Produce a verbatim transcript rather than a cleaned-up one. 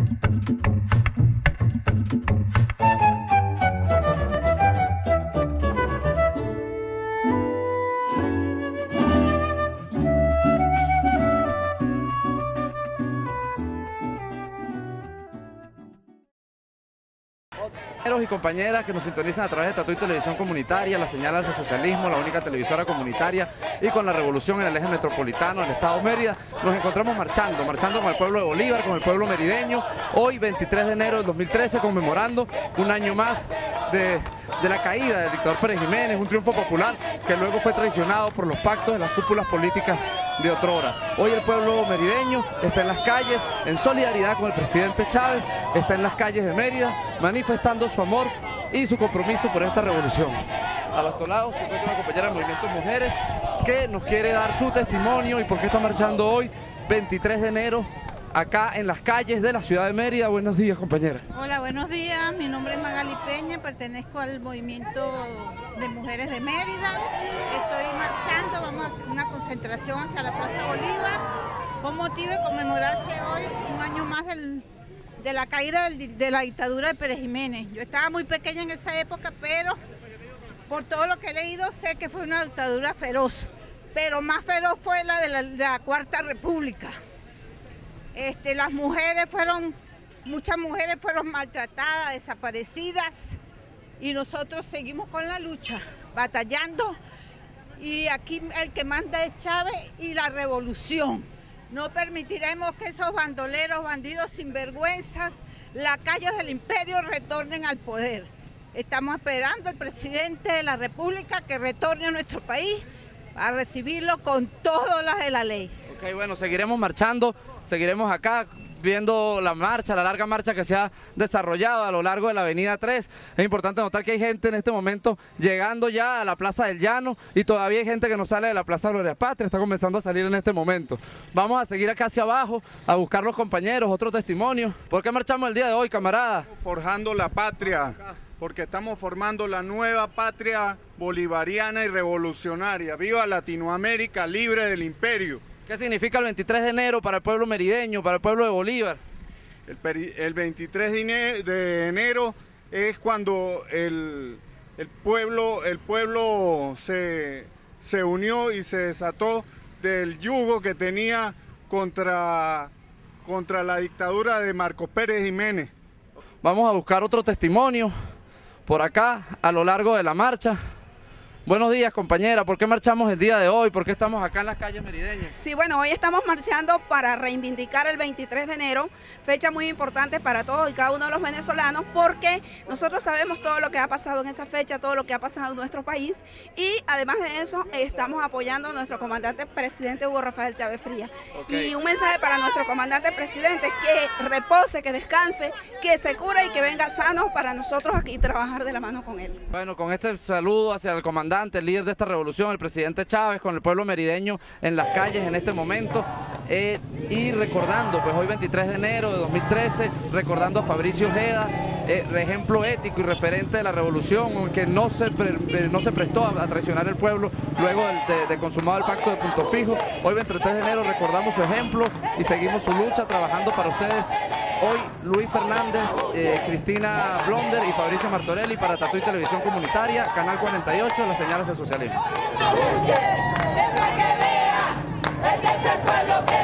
Y compañeras que nos sintonizan a través de Tatuí Televisión Comunitaria, la señal hacia el socialismo, la única televisora comunitaria, y con la revolución en el eje metropolitano del estado Mérida, nos encontramos marchando, marchando con el pueblo de Bolívar, con el pueblo merideño, hoy veintitrés de enero del dos mil trece, conmemorando un año más de, de la caída del dictador Pérez Jiménez, un triunfo popular que luego fue traicionado por los pactos de las cúpulas políticas de otrora. Hoy el pueblo merideño está en las calles en solidaridad con el presidente Chávez, está en las calles de Mérida manifestando su amor y su compromiso por esta revolución. A los lados se encuentra una compañera del Movimiento Mujeres que nos quiere dar su testimonio y por qué está marchando hoy, veintitrés de enero, acá en las calles de la ciudad de Mérida. Buenos días, compañera. Hola, buenos días. Mi nombre es Magali Peña, pertenezco al Movimiento de Mujeres de Mérida. Estoy marchando, vamos a hacer una concentración hacia la Plaza Bolívar con motivo de conmemorarse hoy un año más del, de la caída del, de la dictadura de Pérez Jiménez. Yo estaba muy pequeña en esa época, pero por todo lo que he leído sé que fue una dictadura feroz, pero más feroz fue la de la, de la Cuarta República. Este, las mujeres fueron, muchas mujeres fueron maltratadas, desaparecidas, y nosotros seguimos con la lucha, batallando, y aquí el que manda es Chávez y la revolución. No permitiremos que esos bandoleros, bandidos sinvergüenzas, lacayos del imperio retornen al poder. Estamos esperando al presidente de la República que retorne a nuestro país a recibirlo con todas las de la ley. Ok, bueno, seguiremos marchando, seguiremos acá viendo la marcha, la larga marcha que se ha desarrollado a lo largo de la avenida tres. Es importante notar que hay gente en este momento llegando ya a la Plaza del Llano y todavía hay gente que no sale de la Plaza Gloria Patria, está comenzando a salir en este momento. Vamos a seguir acá hacia abajo a buscar los compañeros, otro testimonio. ¿Por qué marchamos el día de hoy, camarada? Forjando la patria, porque estamos formando la nueva patria bolivariana y revolucionaria. ¡Viva Latinoamérica libre del imperio! ¿Qué significa el veintitrés de enero para el pueblo merideño, para el pueblo de Bolívar? El, el veintitrés de enero es cuando el, el pueblo, el pueblo se, se unió y se desató del yugo que tenía contra, contra la dictadura de Marcos Pérez Jiménez. Vamos a buscar otro testimonio por acá a lo largo de la marcha. Buenos días, compañera. ¿Por qué marchamos el día de hoy? ¿Por qué estamos acá en las calles merideñas? Sí, bueno, hoy estamos marchando para reivindicar el veintitrés de enero, fecha muy importante para todos y cada uno de los venezolanos, porque nosotros sabemos todo lo que ha pasado en esa fecha, todo lo que ha pasado en nuestro país, y además de eso estamos apoyando a nuestro comandante presidente Hugo Rafael Chávez Frías. Okay. Y un mensaje para nuestro comandante presidente: que repose, que descanse, que se cure y que venga sano para nosotros aquí trabajar de la mano con él. Bueno, con este saludo hacia el comandante, el líder de esta revolución, el presidente Chávez, con el pueblo merideño en las calles en este momento, eh, y recordando, pues hoy veintitrés de enero de dos mil trece, recordando a Fabricio Ojeda, eh, ejemplo ético y referente de la revolución, que no se, pre, no se prestó a, a traicionar el pueblo luego de, de, de consumado el pacto de Punto Fijo. Hoy veintitrés de enero recordamos su ejemplo y seguimos su lucha trabajando para ustedes. Hoy Luis Fernández, eh, Cristina Blonder y Fabricio Martorelli para Tatuí Televisión Comunitaria, Canal cuarenta y ocho, las señales del socialismo. Que vea, que es el pueblo que